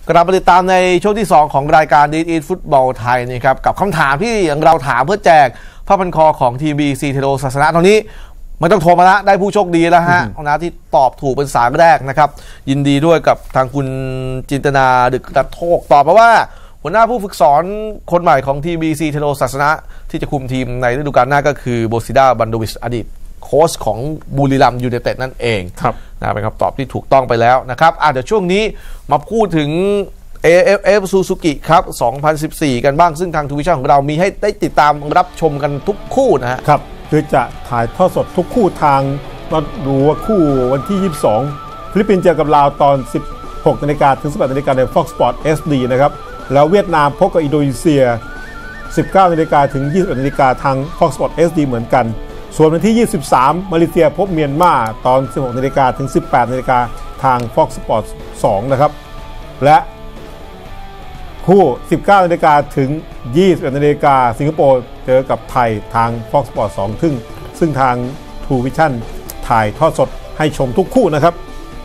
กลับมาติดตามในช่วงที่2ของรายการThis is Football ไทยนะครับกับคำถามที่เราถามเพื่อแจกผ้าพันคอของทีม BC เทโรศาสนะตอนนี้ไม่ต้องโทรมาละได้ผู้โชคดีแล้วฮะนะที่ตอบถูกเป็นสายแรกนะครับยินดีด้วยกับทางคุณจินตนาดึกดัดโทกตอบมาว่าหัวหน้าผู้ฝึกสอนคนใหม่ของทีม BC เทโรศาสนะที่จะคุมทีมในฤดูกาลหน้าก็คือโบซิดาบันโดวิชอดีตโค้ชของบุรีรัมย์ยูไนเต็ดนั่นเองนะเป็นคำตอบที่ถูกต้องไปแล้วนะครับเดี๋ยวช่วงนี้มาพูดถึง AFF Suzuki ครับ 2014 กันบ้างซึ่งทางทูวิชั่นของเรามีให้ได้ติดตามรับชมกันทุกคู่นะฮะครับคือจะถ่ายทอดสดทุกคู่ทางก็ดูว่าคู่วันที่ 22 ฟิลิปปินส์เจอกับลาวตอน 16 นาฬิกาถึง 18 นาฬิกาใน Fox Sport SD นะครับแล้วเวียดนามพบกับอินโดนีเซีย 19 นาฬิกาถึง 21 นาฬิกาทาง Fox Sport SD เหมือนกันส่วนวันที่ 23 มาเลเซียพบเมียนมาตอน 16 นาฬิกาถึง 18 นาฬิกาทาง Fox Sport 2 นะครับและคู่ 19 นาฬิกาถึง 21 นาฬิกาสิงคโปร์เจอกับไทยทาง Fox Sport 2 ซึ่งทาง True Vision ถ่ายทอดสดให้ชมทุกคู่นะครับ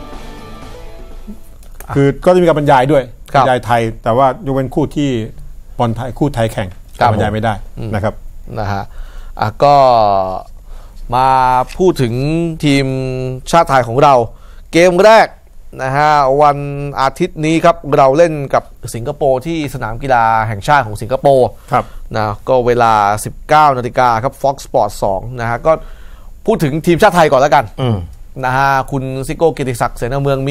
คือก็จะมีการบรรยายด้วยบรรยายไทยแต่ว่ายกเว้นคู่ที่บอลไทยคู่ไทยแข่งบรรยายไม่ได้นะครับนะฮะก็มาพูดถึงทีมชาติไทยของเราเกมแรกนะฮะวันอาทิตย์นี้ครับเราเล่นกับสิงคโปร์ที่สนามกีฬาแห่งชาติของสิงคโปร์นะก็เวลา 19 นาฬิกาครับ Fox Sport 2 นะฮะก็พูดถึงทีมชาติไทยก่อนแล้วกันนะฮะคุณซิโก้กิติศักดิ์เสนาเมืองมี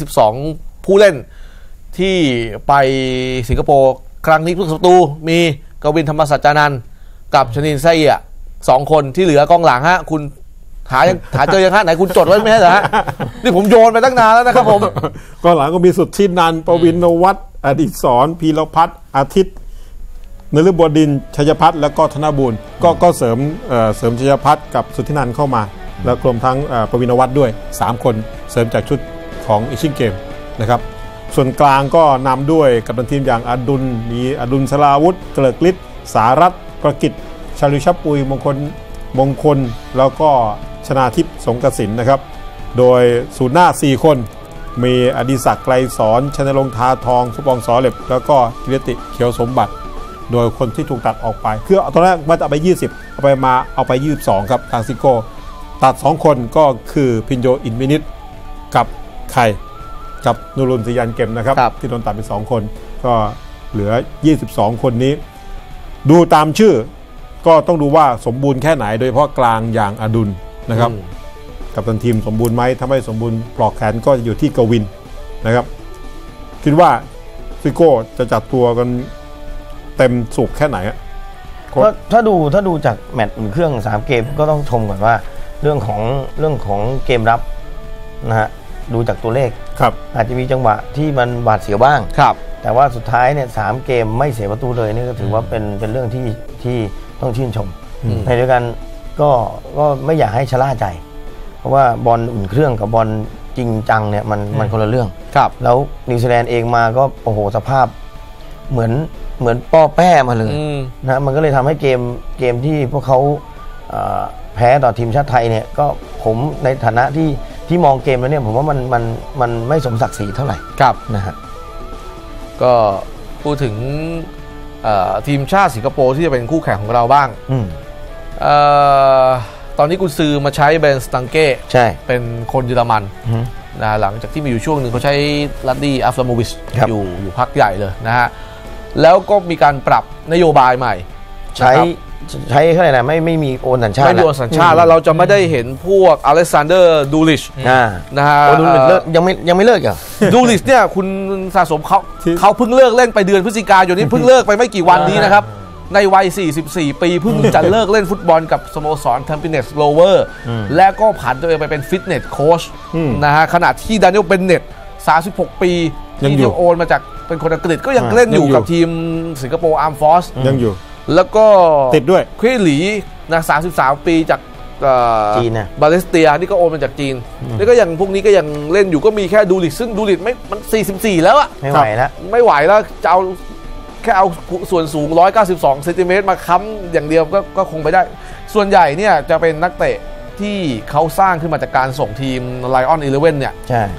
22 ผู้เล่นที่ไปสิงคโปร์ครั้งนี้ผู้ศัตรูมีกวินธรรมสัจจานันท์กับชนินไซเอีย2 คนที่เหลือกองหลังฮะคุณหาเจอยังฮะไหนคุณจดไว้ไหมฮะเหรอฮะนี่ผมโยนไปตั้งนานแล้วนะครับผมกองหลังก็มีสุทธินันท์ประวิน วัฒน์อดิศรพีรพัฒน์อาทิตย์นฤบดินทร์ชัยพัฒน์แล้วก็ธนบูรณ์ก็เสริมชัยพัฒน์กับสุทธินันท์เข้ามาแล้วรวมทั้งประวิน วัฒน์ด้วย3 คนเสริมจากชุดของเอเชียนเกมนะครับส่วนกลางก็นำด้วยกัปตันทีมอย่างอดุลสราวุธเกลิกฤทธิ์สารัตน์ประกิตชาลิชับปุยมงคลแล้วก็ชนาทิพย์สงกสินนะครับโดยศูนย์หน้า4 คนมีอดิศักดิ์ไกรสอนชนรงค์ทาทองสุปองสอเหล็บแล้วก็กิรติเขียวสมบัติโดยคนที่ถูกตัดออกไปคือตอนแรกว่าจะเอาไป20เอาไป22ครับทางซิโก้ตัด2 คนก็คือพินโยอินมินิตกับไข่กับนูรุนซิยันเกมนะครับที่โดนตัดไป2 คนก็เหลือ22 คนนี้ดูตามชื่อก็ต้องดูว่าสมบูรณ์แค่ไหนโดยเฉพาะกลางอย่างอดุลนะครับกับทีมสมบูรณ์ไหมถ้าไม่สมบูรณ์ปลอกแขนก็จะอยู่ที่กวินนะครับคิดว่าซิโก้จะจัดตัวกันเต็มสูบแค่ไหนถ้าดูจากแมตช์อุ่นเครื่อง3 เกมก็ต้องชมก่อนว่าเรื่องของเกมรับนะฮะดูจากตัวเลขอาจจะมีจังหวะที่มันบาดเสียวบ้างแต่ว่าสุดท้ายเนี่ย3 เกมไม่เสียประตูเลยนี่ก็ถือว่าเป็นเรื่องที่ต้องชื่นชมในเดียวกันก็ไม่อยากให้ชะล่าใจเพราะว่าบอลอุ่นเครื่องกับบอลจริงจังเนี่ยมันคนละเรื่องแล้วนิวซีแลนด์เองมาก็โอ้โหสภาพเหมือนป้อแป้มาเลยนะมันก็เลยทำให้เกมที่พวกเขาแพ้ต่อทีมชาติไทยเนี่ยก็ผมในฐานะที่มองเกมแล้วเนี่ยผมว่ามันไม่สมศักดิ์ศรีเท่าไหร่นะฮะก็พูดถึงทีมชาติสิงคโปร์ที่จะเป็นคู่แข่งของเราบ้างตอนนี้กุนซือมาใช้เบนสตังเก้เป็นคนเยอรมันนะหลังจากที่มีอยู่ช่วงหนึ่งเขาใช้ลัดดี้อัฟราโมวิชอยู่พักใหญ่เลยนะฮะแล้วก็มีการปรับนโยบายใหม่ใช้เท่าไหร่นะไม่มีโอนสัญชาติไม่โอนสัญชาติแล้วเราจะไม่ได้เห็นพวกอเล็กซานเดอร์ดูลิชนะฮะยังไม่เลิกเหรอดูลิชเนี่ยคุณสะสมเขาเพิ่งเลิกเล่นไปเดือนพฤศจิกายนนี้เพิ่งเลิกไปไม่กี่วันนี้นะครับในวัย44 ปีเพิ่งจะเลิกเล่นฟุตบอลกับสโมสรแทมปิเนสโรเวอร์และก็ผันตัวเองไปเป็นฟิตเนสโค้ชนะฮะขณะที่ดานิเอลเบนเน็ต36 ปีที่ยังโอนมาจากเป็นคนอังกฤษก็ยังเล่นอยู่กับทีมสิงคโปร์อาร์มฟอร์สยังอยู่แล้วก็ติดด้วยเคหลีนะ33 ปีจากจีนนะบาเลสเตียนี่ก็โอนมาจากจีนแล้วก็ยังพวกนี้ก็ยังเล่นอยู่ก็มีแค่ดูลิตซึ่งดูลิตมัน44แล้วอะไม่ไหวแล้วจะเอาแค่เอาส่วนสูง192 เซนติเมตรมาค้ำอย่างเดียวก็คงไปได้ส่วนใหญ่เนี่ยจะเป็นนักเตะที่เขาสร้างขึ้นมาจากการส่งทีม Lion 11เนี่ย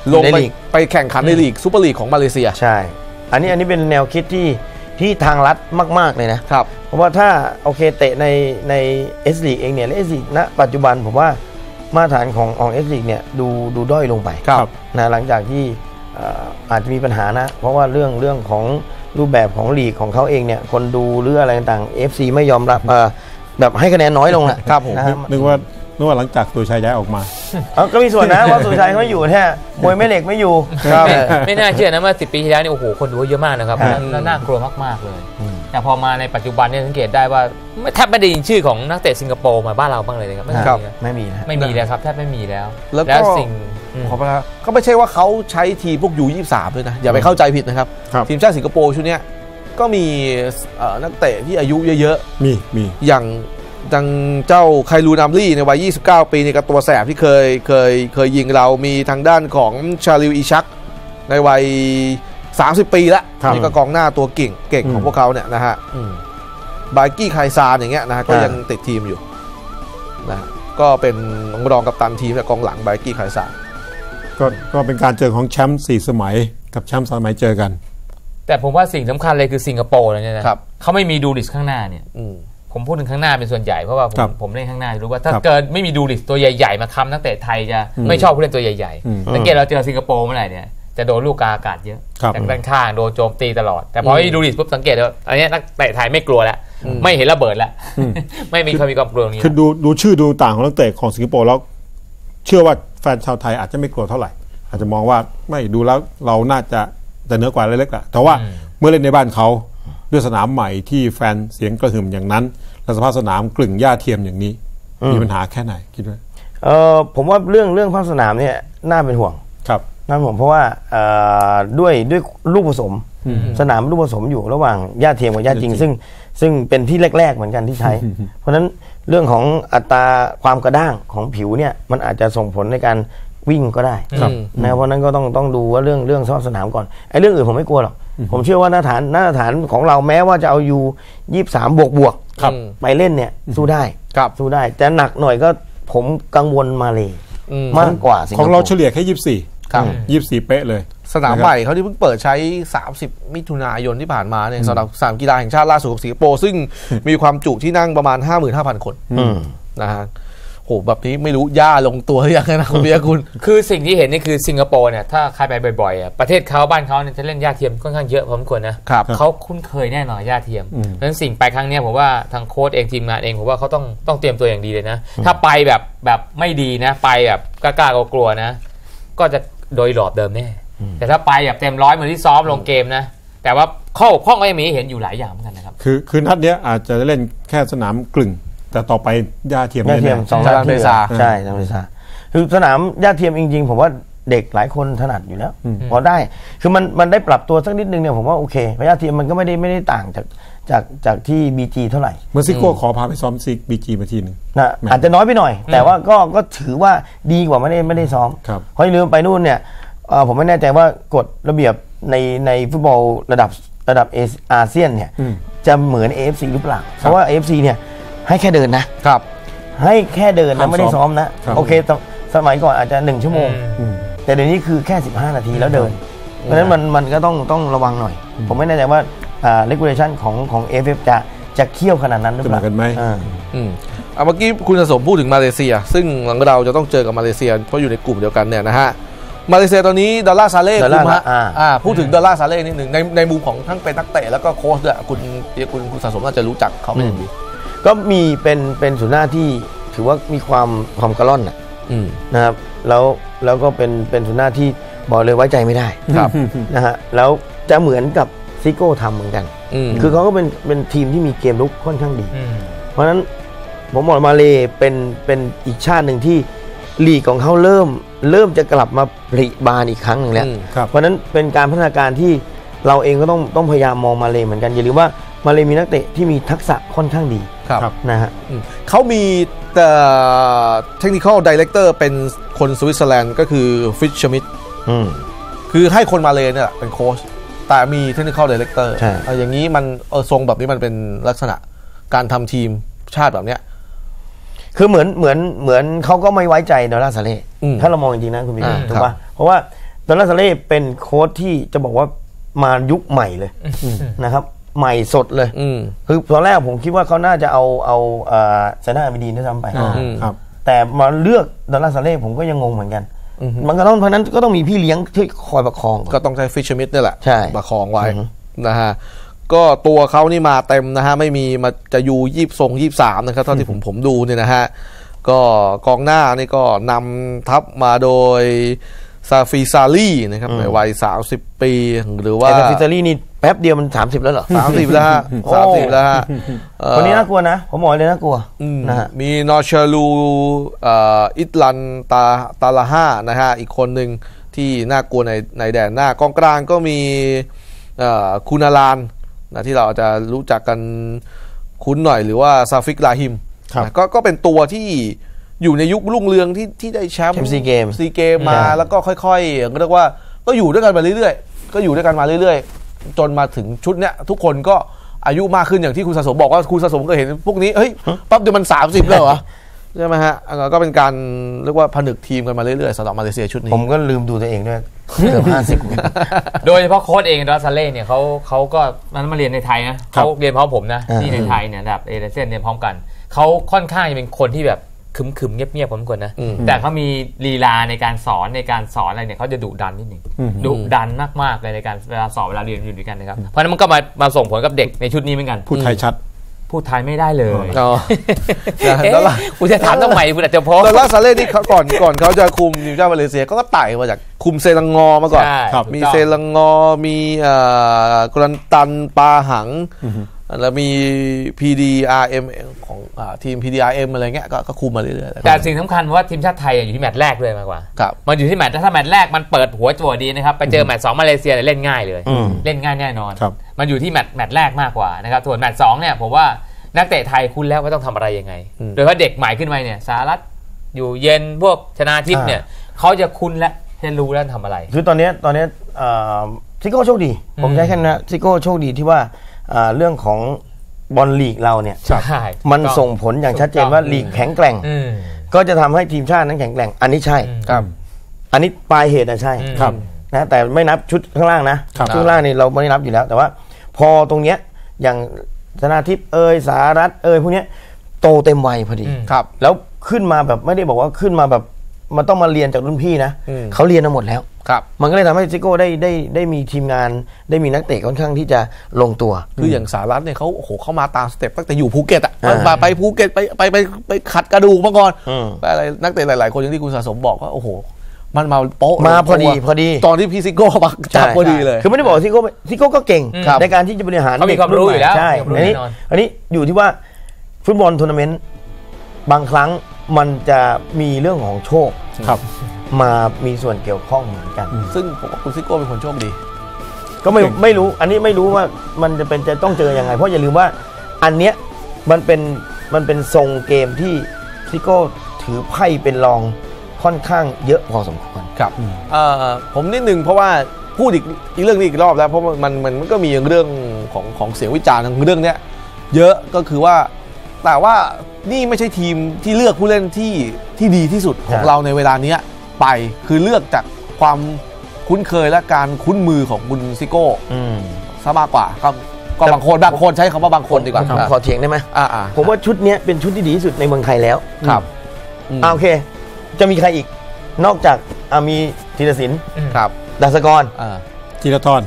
ลงไปแข่งขันในลีกซูเปอร์ลีกของมาเลเซียใช่อันนี้เป็นแนวคิดที่ทางรัฐมากๆเลยนะครับเพราะว่าถ้าโอเคเตะในเอสลีกเองเนี่ยเอสลีกณปัจจุบันผมว่ามาตรฐานของเอสลีกเนี่ยดูด้อยลงไปนะหลังจากที่อาจจะมีปัญหานะเพราะว่าเรื่องของรูปแบบของลีกของเขาเองเนี่ยคนดูหรืออะไรต่างๆ FC ไม่ยอมรับแบบให้คะแนนน้อยลงนะครับผมนึกว่าหลังจากสุรชัยย้ายออกมาก็มีส่วนนะว่าสุรชัยเขาไม่อยู่แท้มวยไม่เหล็กไม่อยู่ไม่น่าเชื่อนะเมื่อ10 ปีที่แล้วนี่โอ้โหคนดูเยอะมากนะครับน่ากลัวมากๆเลยแต่พอมาในปัจจุบันเนี่ยสังเกตได้ว่าแทบไม่ได้ยินชื่อของนักเตะสิงคโปร์มาบ้านเราบ้างเลยนะครับไม่มีแล้วครับแทบไม่มีแล้วแล้วสิ่งก็ไม่ใช่ว่าเขาใช้ทีพวกU23ด้วยนะอย่าไปเข้าใจผิดนะครับทีมชาติสิงคโปร์ชุดนี้ก็มีนักเตะที่อายุเยอะๆมีอย่างดังเจ้าไคลูนัมลี่ในวัย29 ปีนี่ก็ตัวแสบที่เคยยิงเรามีทางด้านของชาลิวอีชักในวัย30 ปีแล้วนี่ก็กองหน้าตัวเก่งของพวกเขาเนี่ยนะฮะบากี้ไคซานอย่างเงี้ยนะฮะก็ยังติดทีมอยู่นะก็เป็นรองกัปตันทีมแต่กองหลังบากี้ไคซานก็เป็นการเจอของแชมป์4 สมัยกับแชมป์3 สมัยเจอกันแต่ผมว่าสิ่งสำคัญเลยคือสิงคโปร์เนี่ยนะเขาไม่มีดูริสข้างหน้าเนี่ยผมพูดถึงข้างหน้าเป็นส่วนใหญ่เพราะว่าผมเล่นข้างหน้ารู้ว่าถ้าเกิดไม่มีดูริสตัวใหญ่ๆมาค้ำนักเตะไทยจะไม่ชอบผู้เล่นตัวใหญ่ๆสังเกตเราเจอสิงคโปร์เมื่อไหร่เนี่ยจะโดนลูกกาอากาศเยอะจากด้านข้างโดนโจมตีตลอดแต่พอไม่ดูริสปุ๊บสังเกตว่าอันนี้นักเตะไทยไม่กลัวแล้วไม่เห็นระเบิดแล้วไม่มีความกลัวนี้คือดูชื่อดูต่างของนักเตะของสิงคโปร์แล้วเชื่อว่าแฟนชาวไทยอาจจะไม่กลัวเท่าไหร่อาจจะมองว่าไม่ดูแล้วเราน่าจะเหนือกว่าเล็กๆแหละแต่ว่าเมื่อเล่นในบ้านเขาด้วยสนามใหม่ที่แฟนเสียงกระหึ่มอย่างนั้นและสภาพสนามกลึ่งหญ้าเทียมอย่างนี้มีปัญหาแค่ไหนคิดว่าผมว่าเรื่องภาพสนามเนี่ยน่าเป็นห่วงครับน่าเป็นห่วงเพราะว่าด้วยลูกผสมสนามลูกผสมอยู่ระหว่างหญ้าเทียมกับหญ้าจริงซึ่งเป็นที่แรกๆเหมือนกันที่ใช้เพราะฉะนั้นเรื่องของอัตราความกระด้างของผิวเนี่ยมันอาจจะส่งผลในการวิ่งก็ได้นะเพราะนั้นก็ต้องดูว่าเรื่องสภาพสนามก่อนไอ้เรื่องอื่นผมไม่กลัวหรอกผมเชื่อว่ามาตรฐานของเราแม้ว่าจะเอาU23บวกไปเล่นเนี่ยสู้ได้แต่หนักหน่อยก็ผมกังวลมาเลยมากกว่าของเราเฉลี่ยแค่24เป๊ะเลยสนามใหม่เขาที่เพิ่งเปิดใช้30 มิถุนายนที่ผ่านมาเนี่ยสำหรับสนามกีฬาแห่งชาติล่าสุดของสิงคโปร์ซึ่งมีความจุที่นั่งประมาณ 55,000 คนนะฮะโหแบบนี้ไม่รู้ย่าลงตัวหรือยังนะคุณเบียร์คุณคือสิ่งที่เห็นนี่คือสิงคโปร์เนี่ยถ้าใครไปบ่อยๆประเทศเขาบ้านเขาเนี่ยจะเล่นหญ้าเทียมค่อนข้างเยอะพอสมควรนะเขาคุ้นเคยแน่นอนหญ้าเทียมเพราะฉะนั้นสิ่งไปครั้งนี้ผมว่าทางโค้ชเองทีมงานเองผมว่าเขาต้องเตรียมตัวอย่างดีเลยนะถ้าไปแบบไม่ดีนะไปแบบกล้ากลัวนะก็จะโดยหลอบเดิมแน่แต่ถ้าไปแบบเต็มร้อยเหมือนที่ซ้อมลงเกมนะแต่ว่าข้อบกพร่องก็ยังมีเห็นอยู่หลายอย่างเหมือนกันนะครับคือนัดเนี้ยอาจจะเล่นแค่สนามกลึ่งแต่ต่อไปหญ้าเทียม 2 สนามเบซาใช่สนามเบซาคือสนามหญ้าเทียมจริงๆผมว่าเด็กหลายคนถนัดอยู่แล้วพอได้คือมันได้ปรับตัวสักนิดนึงเนี่ยผมว่าโอเคหญ้าเทียมมันก็ไม่ได้ต่างจากที่ BG เท่าไหร่เมื่อซิโก้ขอพาไปซ้อมซิก BG มาทีนึงนะอาจจะน้อยไปหน่อยแต่ว่าก็ถือว่าดีกว่าไม่ได้ซ้อมเพราะลืมไปนู่นเนี่ยผมไม่แน่ใจว่ากฎระเบียบในฟุตบอลระดับอาเซียนเนี่ยจะเหมือน AFC หรือเปล่าเพราะว่า AFC เนี่ยให้แค่เดินนะครับให้แค่เดินนะไม่ได้ซ้อมนะโอเคสมัยก่อนอาจจะ1 ชั่วโมงแต่เดี๋ยวนี้คือแค่15 นาทีแล้วเดินเพราะฉะนั้นมันก็ต้องระวังหน่อยผมไม่แน่ใจว่าregulation ของ AFF จะเคี่ยวขนาดนั้นหรือเปล่ากันไหมเมื่อกี้คุณสมพูดถึงมาเลเซียซึ่งหลังเราจะต้องเจอกับมาเลเซียเพราะอยู่ในกลุ่มเดียวกันเนี่ยนะฮะมาเลเซียตอนนี้ดอลลาร์ซาเล่คุณฮะพูดถึงดอลลาร์ซาเล่นิดหนึ่งในมุมของทั้งเป็นนักเตะแล้วก็โค้ชด้วยคุณสะสมน่าจะรู้จักเขาเป็นอย่างดีก็มีเป็นศูนย์หน้าที่ถือว่ามีความกระล่อนนะครับแล้วก็เป็นศูนย์หน้าที่บอกเลยไว้ใจไม่ได้นะฮะแล้วจะเหมือนกับซิโก้ทำเหมือนกันคือเขาก็เป็นทีมที่มีเกมรุกค่อนข้างดีเพราะฉะนั้นผมบอกมาเลเป็นอีกชาติหนึ่งที่ลีกของเขาเริ่มจะกลับมาผลิบานอีกครั้งหนึ่งแล้วเพราะฉะนั้นเป็นการพัฒนาการที่เราเองก็ต้องพยายามมองมาเลเหมือนกันอย่าลืมว่ามาเลมีนักเตะที่มีทักษะค่อนข้างดีนะฮะเขามีเทคนิคอลไดเรคเตอร์เป็นคนสวิตเซอร์แลนด์ก็คือฟิชชมิดคือให้คนมาเลเนี่ยเป็นโค้ชแต่มีเทคนิคอลไดเรคเตอร์อย่างนี้มันทรงแบบนี้มันเป็นลักษณะการทำทีมชาติแบบเนี้ยคือเหมือนเขาก็ไม่ไว้ใจดอลลาร์ซาเล่ถ้าเรามองจริงๆนะคุณพี่ถูกป่ะเพราะว่าดอลลาร์ซาเล่เป็นโค้ชที่จะบอกว่ามายุคใหม่เลยนะครับใหม่สดเลยคือตอนแรกผมคิดว่าเขาน่าจะเอาเซน่าอาบิดีนด้วยซ้ำไปครับแต่มาเลือกดอลลาร์ซาเล่ผมก็ยังงงเหมือนกันมันก็ต้องเพราะนั้นก็ต้องมีพี่เลี้ยงที่คอยประคองก็ต้องใช้ฟิชเชอร์มิดนี่แหละประคองไว้นะฮะก็ตัวเขานี่มาเต็มนะฮะไม่มีมาจะอยู่23นะครับเท่าที่ผมดูเนี่ยนะฮะก็กองหน้านี่ก็นำทัพมาโดยซาฟิซาลีนะครับในวัย30ปีหรือว่าซาฟิซาลีนี่แป๊บเดียวมัน30แล้วเหรอ 30แล้วฮะ30แล้วฮะคนนี้น่ากลัวนะผมบอกเลยน่ากลัวนะฮะมีนอชาลูอิตลันตาลาฮานะฮะอีกคนหนึ่งที่น่ากลัวในแดนหน้ากองกลางก็มีคูนาลานนะที่เราอาจจะรู้จักกันคุ้นหน่อยหรือว่าซาฟิกลาฮิมก็เป็นตัวที่อยู่ในยุครุ่งเรืองที่ได้แชมป์ซีเกมมาแล้วก็ค่อยๆเรียกว่าก็อยู่ด้วยกันมาเรื่อยๆจนมาถึงชุดเนี้ยทุกคนก็อายุมากขึ้นอย่างที่คุณสะสมบอกว่าคุณสะสมก็เห็นพวกนี้เฮ้ยปั๊บเดี๋ยวมัน30แล้วเหรอใช่ไหมฮะก็เป็นการเรียกว่าผนึกทีมกันมาเรื่อยๆสำหรับมาเลเซียชุดนี้ผมก็ลืมดูตัวเองด้วยเกือบ 50โดยเฉพาะโค้ชเองดอลลาร์ซาเล่เนี่ยเขาก็มันมาเรียนในไทยนะเขาเรียนพร้อมผมนะที่ในไทยเนี่ยแบบเอเดเซนเรียนพร้อมกันเขาค่อนข้างจะเป็นคนที่แบบขึมเงียบๆผมคนนะแต่เขามีลีลาในการสอนอะไรเนี่ยเขาจะดุดันนิดนึงดุดันมากๆเลยในการเวลาสอนเวลาเรียนอยู่ด้วยกันนะครับเพราะนั้นมันก็มาส่งผลกับเด็กในชุดนี้เหมือนกันพูดไทยชัดพูดไทยไม่ได้เลยคุณจะถามทำไมคุณอาจจะพอดอลลาร์ซาเล่นี่ก่อนเขาจะคุมทีมชาติมาเลเซียก็ไต่มาจากคุมเซลังงอมาก่อนมีเซลังงอมีกรันตันปาหังแล้วมี PDRM ของทีม PDRM อะไรเงี้ยก็คุมมาเรื่อยๆแต่สิ่งสำคัญว่าทีมชาติไทยอยู่ที่แมตช์แรกเลยมากกว่ามันอยู่ที่แมตช์ถ้าแมตช์แรกมันเปิดหัวโจดีนะครับไปเจอแมตช์2มาเลเซียเล่นง่ายเลยเล่นง่ายแน่นอนมันอยู่ที่แมตช์แรกมากกว่านะครับส่วนแมตช์2เนี่ยผมว่านักเตะไทยคุ้นแล้วว่าต้องทำอะไรยังไงโดยเฉพาะเด็กใหม่ขึ้นมาเนี่ยสหรัฐอยู่เย็นพวกชนาทิพย์เนี่ยเขาจะคุ้นและจะรู้แล้วทำอะไรคือตอนนี้ซิโก้โชคดีผมใช้แค่นั้นซิโก้โชคดีที่ว่าเรื่องของบอลลีกเราเนี่ยมันส่งผลอย่างชัดเจนว่าลีกแข็งแกร่งก็จะทำให้ทีมชาตินั้นแข็งแกร่งอันนี้ใช่อันนี้ปลายเหตุใช่นะแต่ไม่นับชุดข้างล่างนะชุดข้างล่างนี่เราไม่ได้นับอยู่แล้วแต่ว่าพอตรงเนี้ยอย่างชนาทิพย์สหรัฐพวกเนี้ยโตเต็มวัยพอดีแล้วขึ้นมาแบบไม่ได้บอกว่าขึ้นมาแบบมันต้องมาเรียนจากรุ่นพี่นะเขาเรียนมาหมดแล้วมันก็เลยทำให้ซิโก้ได้มีทีมงานได้มีนักเตะค่อนข้างที่จะลงตัวคืออย่างสหรัฐเนี่ยเขาโอ้โหเข้ามาตามสเต็ปตั้งแต่อยู่ภูเก็ตไปภูเก็ตไปขัดกระดูกมาก่อนไปอะไรนักเตะหลายๆคนอย่างที่คุณสะสมบอกว่าโอ้โหมันมาโป๊ะมาพอดีตอนที่พี่ซิโก้มาจับพอดีเลยคือไม่ได้บอกซิโก้ก็เก่งในการที่จะบริหารเขามีความรู้อยู่แล้วใช่อันนี้อยู่ที่ว่าฟุตบอลทัวร์นาเมนต์บางครั้งมันจะมีเรื่องของโชคมามีส่วนเกี่ยวข้องเหมือนกันซึ่งผมว่าคุณซิโก้เป็นคนโชคดีก็ไม่รู้อันนี้ไม่รู้ว่ามันจะต้องเจอยังไงเพราะอย่าลืมว่าอันเนี้ยมันเป็นทรงเกมที่ซิโก้ถือไพ่เป็นรองค่อนข้างเยอะพอสมควรครับผมนิดนึงเพราะว่าพูดอีกเรื่องนี้อีกรอบแล้วเพราะมันก็มีเรื่องของเสียงวิจารณ์เรื่องเนี้ยเยอะก็คือว่าแต่ว่านี่ไม่ใช่ทีมที่เลือกผู้เล่นที่ดีที่สุดของเราในเวลานี้ไปคือเลือกจากความคุ้นเคยและการคุ้นมือของคุณซิโก้ซะมากกว่าก็บางคนใช้คำว่าบางคนดีกว่าขอเถียงได้ไหมผมว่าชุดนี้เป็นชุดที่ดีที่สุดในเมืองไทยแล้วครับโอเคจะมีใครอีกนอกจากมีธีรศิลป์ครับดัชกรธีรทร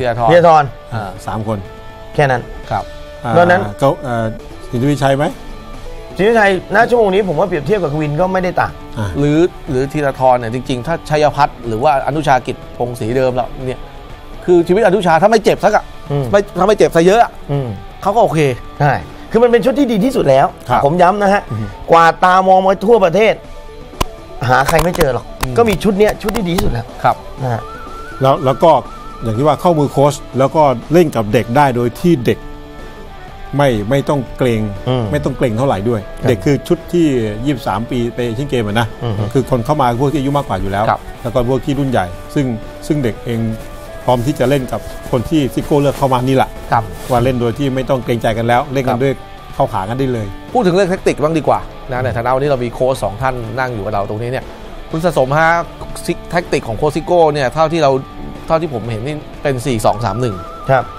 3 คนแค่นั้นครับตอนนั้นเขาสินทวีชัยไหมสินทวีชัยณชั่วโมงนี้ผมว่าเปรียบเทียบกับกวินก็ไม่ได้ต่างหรือธีรทรเนี่ยจริงๆถ้าชัยพัฒน์หรือว่าอนุชากิจพงศรีเดิมแล้วเนี่ยคือชีวิตอนุชาถ้าไม่เจ็บสักถ้าไม่เจ็บซะเยอะเขาก็โอเคใช่คือมันเป็นชุดที่ดีที่สุดแล้วผมย้ำนะฮะกว่าตามองมาทั่วประเทศหาใครไม่เจอหรอกก็มีชุดนี้ชุดที่ดีที่สุดแล้วครับนะฮะแล้วก็อย่างที่ว่าเข้ามือโค้ชแล้วก็เล่นกับเด็กได้โดยที่เด็กไม่ต้องเกรงไม่ต้องเกรงเท่าไหร่ด้วยเด็กคือชุดที่23 ปีไปเอเชียนเกมนะคือคนเข้ามาพวกที่อายุมากกว่าอยู่แล้วแล้วก็พวกที่รุ่นใหญ่ซึ่งเด็กเองพร้อมที่จะเล่นกับคนที่ซิโก้เลือกเข้ามานี่แหละว่าเล่นโดยที่ไม่ต้องเกรงใจกันแล้วเล่นกันด้วยเข้าขากันได้เลยพูดถึงเรื่องแทคติกบ้างดีกว่านะในฐานะวันนี้เรามีโค้ช2 ท่านนั่งอยู่กับเราตรงนี้เนี่ยคุณสะสมฮะแท็กติกของโคซิโก้เนี่ยเท่าที่ผมเห็นนี่เป็น 4-2-3-1 ครับ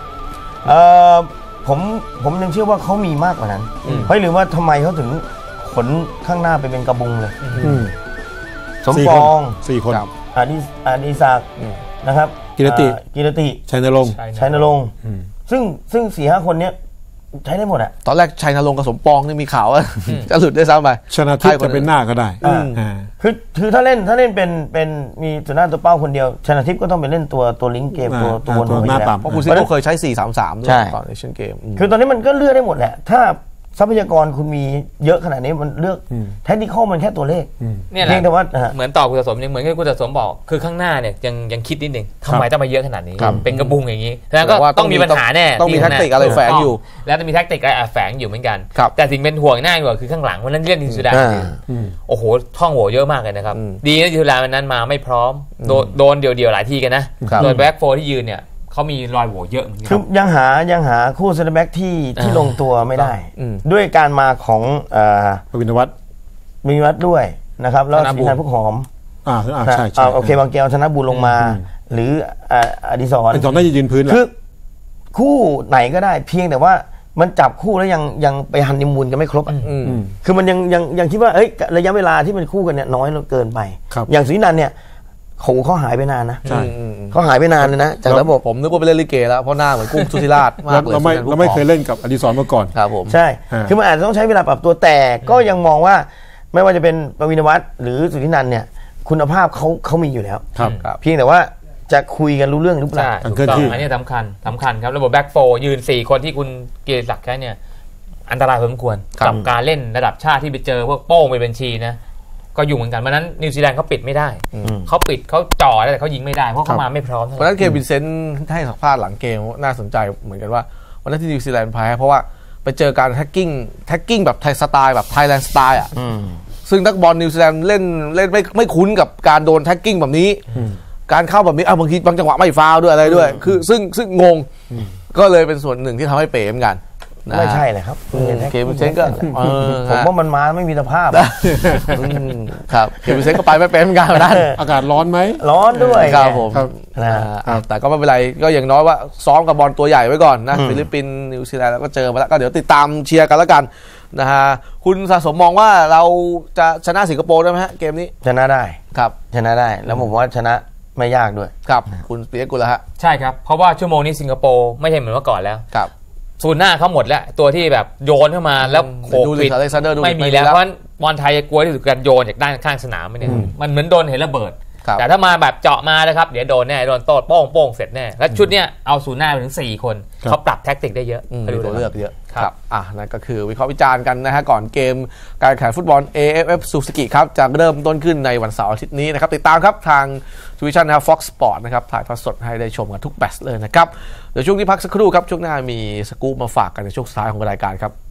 ผมยังเชื่อว่าเขามีมากกว่านั้นเพราะหรือว่าทำไมเขาถึงขนข้างหน้าไปเป็นกระบุงเลยสมปอง 4 คนอดิศักดิ์นะครับกิรติชัยนรงค์ซึ่ง 4-5 คนเนี้ยใช้ได้หมดอะตอนแรกชัยนรงค์กับสมปองนี่มีข่าวว่าจะหลุดได้ซ้ำไปชนะทิพย์จะเป็นหน้าก็ได้คือถ้าเล่นเป็นมีตัวหน้าตัวเป้าคนเดียวชนะทิพย์ก็ต้องไปเล่นตัวลิงก์เกมตัวบนหน้าต่ำเพราะคุณซิโก้เคยใช้ 4-3-3 ด้วยตอนเอเชียนเกมคือตอนนี้มันก็เลือกได้หมดแหละถ้าทรัพยากรคุณมีเยอะขนาดนี้มันเลือกเทคนิคมันแค่ตัวเลขเนี่ยแหละแต่ว่าเหมือนตอบคุณสะสมเหมือนที่คุณสะสมบอกคือข้างหน้าเนี่ยยังคิดนิดนึงทำไมต้องมาเยอะขนาดนี้เป็นกระบุงอย่างนี้แล้วก็ต้องมีปัญหาแน่ต้องมีแท็กติกอะไรแฝงอยู่แล้วต้องมีแท็กติกอะไรแฝงอยู่เหมือนกันแต่สิ่งเป็นห่วงหน้าอยู่คือข้างหลังวันนั้นเล่นนิวซีแลนด์โอ้โหท่องโหเยอะมากเลยนะครับดีนะนิวซีแลนด์วันนั้นมาไม่พร้อมโดนเดี่ยวๆหลายทีกันนะโดนแบ็คโฟร์ที่ยืนเนี่ยเขามีรอยโหว่เยอะเหมือนกันคือยังหาคู่เซนเตอร์แบ็กที่ลงตัวไม่ได้ด้วยการมาของวินวัฒน์ด้วยนะครับแล้วสินธนพุกหอมใช่โอเคบางแก้วธนบุญลงมาหรืออดิศรน่าจะยืนพื้นคือคู่ไหนก็ได้เพียงแต่ว่ามันจับคู่แล้วยังไปฮันนีมูนกันไม่ครบคือมันยังคิดว่าระยะเวลาที่มันคู่กันเนี่ยน้อยเกินไปอย่างสุรินันท์เนี่ยเขาหายไปนานนะเขาหายไปนานเลยนะจากระบบผมนึกว่าไปเล่นลิเกแล้วเพราะหน้าเหมือนกุ้งสุธิราชมากเลยเราไม่เคยเล่นกับอดิศรมาก่อนครับผมใช่คือมันอาจจะต้องใช้เวลาปรับตัวแต่ก็ยังมองว่าไม่ว่าจะเป็นปวินวัฒน์หรือสุธินันท์เนี่ยคุณภาพเขามีอยู่แล้วเพียงแต่ว่าจะคุยกันรู้เรื่องหรือเปล่าอันนี้สำคัญครับระบบแบ็กโฟยืน4คนที่คุณเกียรติศักดิ์ใช้เนี่ยอันตรายพอสมควรกับการเล่นระดับชาติที่ไปเจอพวกโป้งไปบัญชีนะก็อยู่เหมือนกันวันนั้นนิวซีแลนด์เขาปิดไม่ได้เขาปิดเขาจ่อแต่เขายิงไม่ได้เพราะเขามาไม่พร้อมวันนั้นเควินเซนต์ให้สัมภาษณ์หลังเกมน่าสนใจเหมือนกันว่าวันนั้นที่นิวซีแลนด์แพ้เพราะว่าไปเจอการแท็กกิ้งแบบไทยสไตล์แบบไทยแลนด์สไตล์อ่ะซึ่งนักบอลนิวซีแลนด์เล่นไม่คุ้นกับการโดนแท็กกิ้งแบบนี้การเข้าแบบนี้บางทีบางจังหวะไม่ฟาวด้วยอะไรด้วยคือซึ่งงงก็เลยเป็นส่วนหนึ่งที่ทำให้เป๋เหมือนกันไม่ใช่เลยครับเควินเซนก็ผมว่ามันมาไม่มีสภาพครับเควินเซนก็ไปไม่เป็นเหมือนกันนะอากาศร้อนไหมร้อนด้วยครับผมแต่ก็ไม่เป็นไรก็อย่างน้อยว่าซ้อมกับบอลตัวใหญ่ไว้ก่อนนะฟิลิปปินส์นิวซีแลนด์แล้วก็เจอมาแล้วก็เดี๋ยวติดตามเชียร์กันแล้วกันนะฮะคุณสะสมมองว่าเราจะชนะสิงคโปร์ได้ไหมฮะเกมนี้ชนะได้ครับชนะได้แล้วผมว่าชนะไม่ยากด้วยครับคุณปิยกุลฮะใช่ครับเพราะว่าชั่วโมงนี้สิงคโปร์ไม่ใช่เหมือนเมื่อก่อนแล้วครับศูนย์หน้าเขาหมดแล้วตัวที่แบบโยนเข้ามาแล้วโขกปิดไม่มีแล้วเพราะบอลไทยกลัวที่สุดการโยนจากด้านข้างสนามเนี่ยมันเหมือนโดนเห็นระเบิดแต่ถ้ามาแบบเจาะมานะครับเดี๋ยวโดนแน่โดนโต้โป้งเสร็จแน่แล้วชุดเนี้ยเอาศูนย์หน้าไปถึง4คนเขาปรับแท็กติกได้เยอะมีตัวเลือกเยอะครับนั่นก็คือวิเคราะห์วิจารณ์กันนะฮะก่อนเกมการแข่งฟุตบอล AFF Suzuki ครับจะเริ่มต้นขึ้นในวันเสาร์อาทิตย์นี้นะครับติดตามครับทางทูวิชั่นนะครับ Fox Sport นะครับถ่ายทอดสดให้ได้ชมกันทุกแมตช์เลยนะครับเดี๋ยวช่วงนี้พักสักครู่ครับช่วงหน้ามีสกู๊ปมาฝากกันในช่วงสุดท้ายของรายการครับ